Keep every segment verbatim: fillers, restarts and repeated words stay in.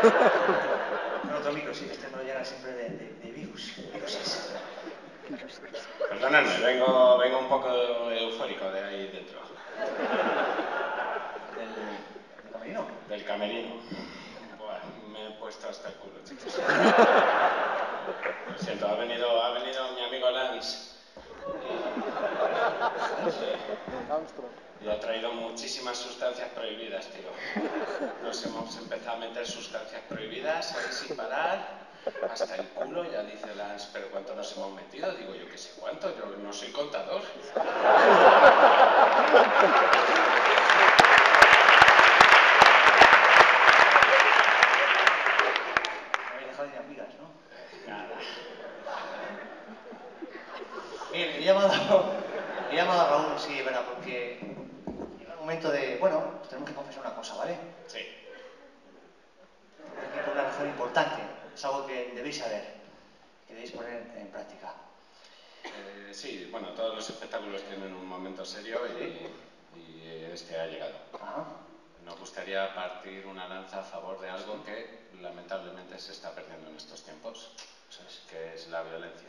Con otro micro, sí, este me lo llena siempre de, de, de virus, viruses. Perdonadme, vengo, vengo un poco eufórico de ahí dentro. ¿Del, del camerino? Del camerino. Buah, me he puesto hasta el culo, chicos. Lo siento, ha venido, ha venido mi amigo Lance. Y, y ha traído muchísimas sustancias prohibidas, tío. Nos hemos empezado a meter sustancias prohibidas ahí sin parar. Hasta el culo, ya dice Lance, pero ¿cuánto nos hemos metido? Digo, yo qué sé cuánto, yo no soy contador. No habéis dejado ni amigas, ¿no? Nada. Bien, he llamado, he llamado a Raúl, sí, es verdad, porque llega el momento de, bueno, tenemos que confesar una cosa, ¿vale? Sí. Aquí por una razón importante, es algo que debéis saber, que debéis poner en práctica. Eh, sí, bueno, todos los espectáculos tienen un momento serio y, y este ha llegado. Ajá. Nos gustaría partir una lanza a favor de algo que lamentablemente se está perdiendo en estos tiempos, que es la violencia.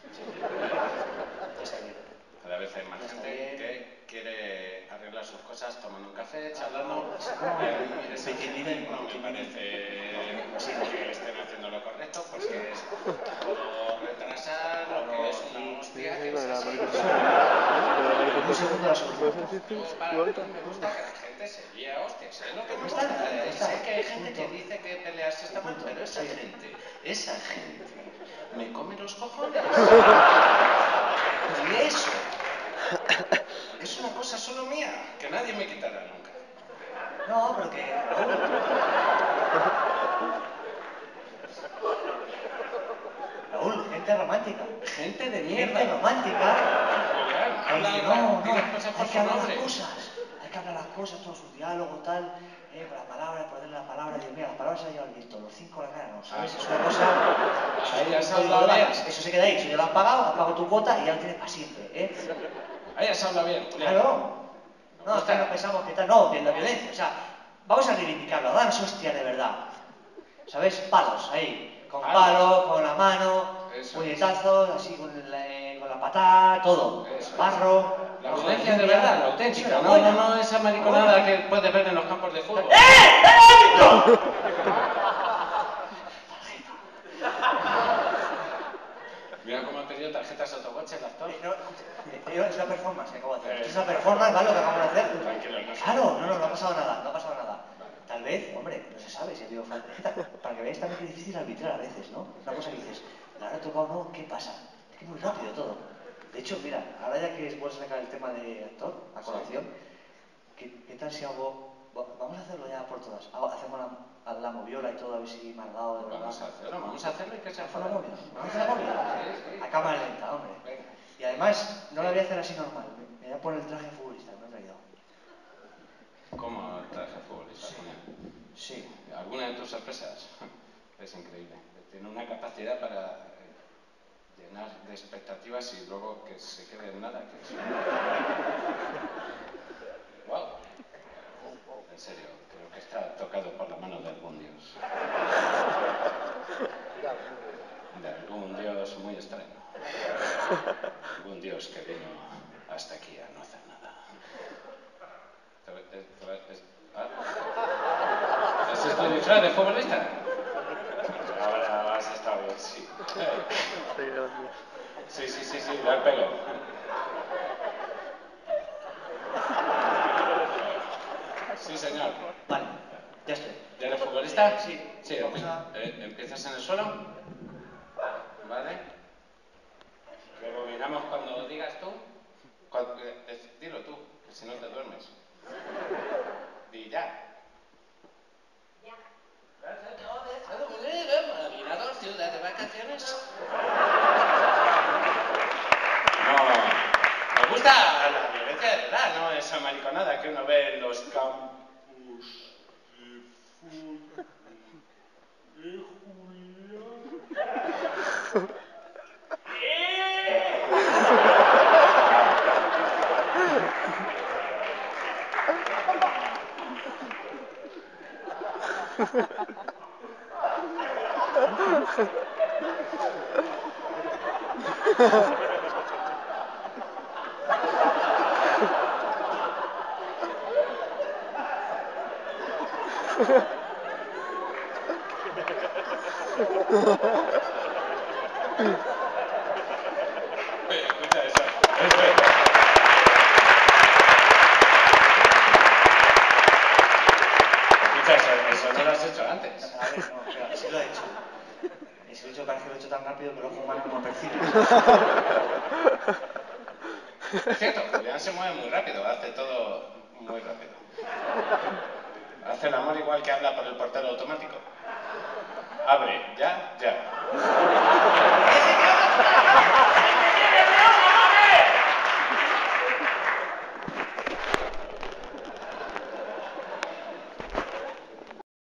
Está bien. Cada vez hay más gente que quiere arreglar sus cosas tomando un café, charlando. No, Y a mí esa pequeñín, gente no me pequeñín. parece que estén haciendo lo correcto, porque es todo retrasar lo que es una hostia, que es así. Un segundo la solución. Yo, para mí me gusta que la gente se líe a hostias, es lo que me gusta. Sé que hay gente que dice que pelearse está mal, pero esa gente, esa gente, me come los cojones. Y eso es una cosa solo mía, que nadie me quitará nunca. No, pero que, Raúl. Raúl, gente romántica. Gente de mierda. Gente romántica. Julián, habla, Eh, no, di no, las cosas por hay su que hablar nombre. las cosas. Hay que hablar las cosas, todo su diálogo, tal, eh, con las palabras, ponerle la palabra. Dios mío, las palabras se ha llevado el viento, los cinco a la cara, ¿no? ¿Sabes? Es una cosa. Ahí has Un código hablado de bien. barras. Eso se queda ahí. Eso ya lo has pagado, has pagado tu cuota y ya lo tienes para siempre, ¿eh? Ahí has hablado bien, Julián. Claro. No, es que no pensamos que tal. No, que la violencia. O sea, vamos a reivindicarlo, a darnos hostia de verdad. ¿Sabes? Palos, ahí. Con palos, con la mano, puñetazos, así con la, eh, con la patada, todo. Eso es. Barro. La no, violencia lluvia. de verdad, la auténtica. Eso, la No, buena. no, no esa mariconada que puedes ver en los campos de fútbol. ¡Eh! ¡Eh, árbitro! Mira cómo ha pedido tarjetas autoboche el actor. Eh, no, eh, es una performance que acabo de hacer. Es una performance, ¿vale? Lo que acabo de hacer. Tranquilo, no sé. Claro, no, no, no ha pasado nada, no ha pasado nada. Tal vez, hombre, no se sabe si ha habido falta. Para que veáis también que es difícil arbitrar a veces, ¿no? Una cosa que dices, ¿la habrá tocado o no? ¿Qué pasa? Es que es muy rápido todo. De hecho, mira, ahora ya que vuelves a sacar el tema de actor, a colación, ¿qué, ¿qué tal si hago... Vamos a hacerlo ya por todas. Hacemos la, la moviola y todo, a ver si me ha dado de verdad. Vamos a hacerlo, vamos a hacerlo y que se Haz la joda. moviola, vamos a hacer la moviola. Sí, sí. A cámara lenta, hombre. Venga. Y además, no la voy a hacer así normal. Me voy a poner el traje de futbolista, me he traído. ¿Cómo el traje futbolista? Sí. Sí. ¿Alguna de tus sorpresas? Es increíble. Tiene una capacidad para eh, llenar de expectativas y luego que se quede en nada. Que es... ¡Wow! En serio, creo que está tocado por la mano de algún dios. De algún dios muy extraño. Algún dios que vino hasta aquí a no hacer nada. ¿Ah? ¿Ese es tu disfraz de futbolista? Ahora has estado bien, sí. Sí, sí, sí, sí, le pego. Sí, señor. Vale, ya estoy. ¿Ya eres futbolista? Sí. Sí, Vamos a... eh, ¿empiezas en el suelo? Vale. Rebobinamos cuando digas tú. Cuando, eh, dilo tú, que si no te duermes. Di ya. Ya. Marinador, ciudad de vacaciones. No, me gusta la violencia de verdad, no esa mariconada que uno ve en los campos de fútbol de Julián. Oye, escucha eso. Escucha eso, eso no lo has hecho antes. A ver, no, espera, sí lo he hecho. Y si lo he hecho, parece que lo he hecho tan rápido que el ojo humano no lo percibe. Es cierto, Julián se mueve muy rápido, hace todo muy rápido. Hace el amor igual que habla por el portero automático. Abre, ya, ya.